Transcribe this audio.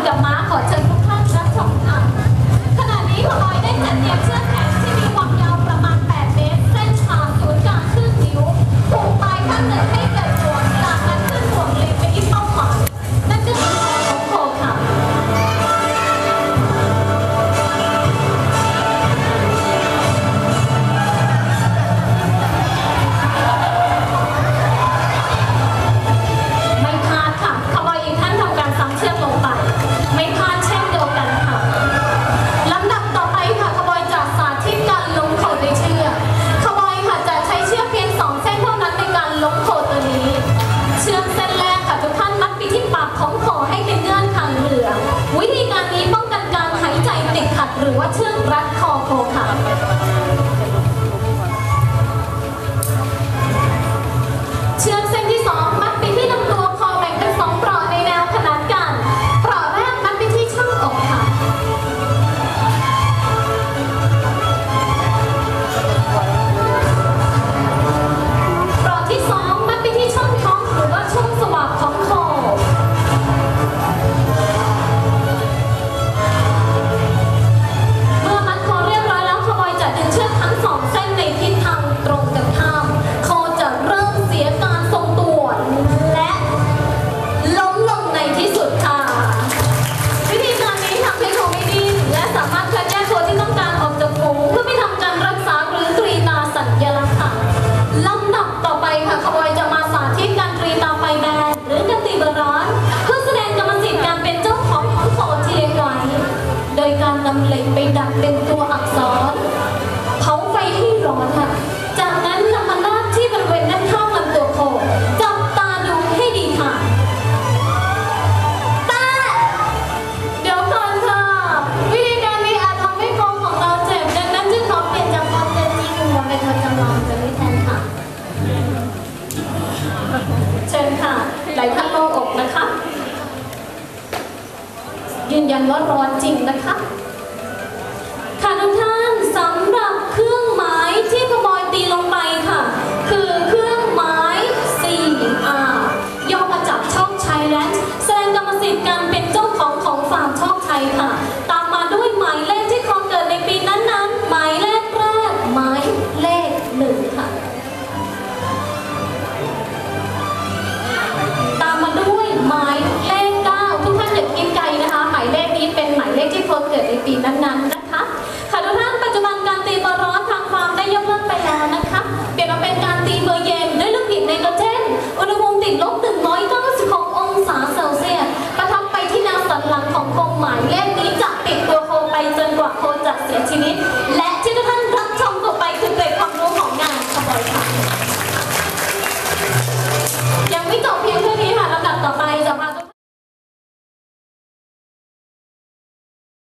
เดี๋ยวม้าขอเชิญทุกท่านรับชมค่ะขณะนี้ขบอยได้จัดเตรียมเชือกแขนที่มีความยาวประมาณ8 เมตรเส้นผ่าศูนย์กลางครึ่งนิ้วผูกปลายข้างหนึ่งให้เกิดห่วงจากนั้นขึ้นห่วงเล็งไปที่เป้าหมายนั่นก็คือของโคค่ะหรือว่าเชือกรัดคอโคค่ะเชือกเส้นที่2มัดไปที่ลำตัวคอแบ่งเป็น2 เปราะในแนวขนานกันเปราะแรกมัดไปที่ช่องอกค่ะเปราะที่2มัดไปที่ช่องท้องหรือว่าช่องสวาปของคอนำเหล็กไปดัดเป็นตัวอักษรเผาไฟให้ร้อนค่ะจากนั้นนำมาลาดที่บริเวณด้านข้างลำตัวโคจับตาดูให้ดีค่ะแต่เดี๋ยวก่อนค่ะวิธีการนี้อาจทำให้โคของเราเจ็บดังนั้นจึงขอเปลี่ยนจากความเป็นจริงมาเป็นความจำลองจะไม่แทนค่ะเชิญค่ะหลายท่านโล่งอกนะคะยืนยันว่าร้อนจริงนะคะ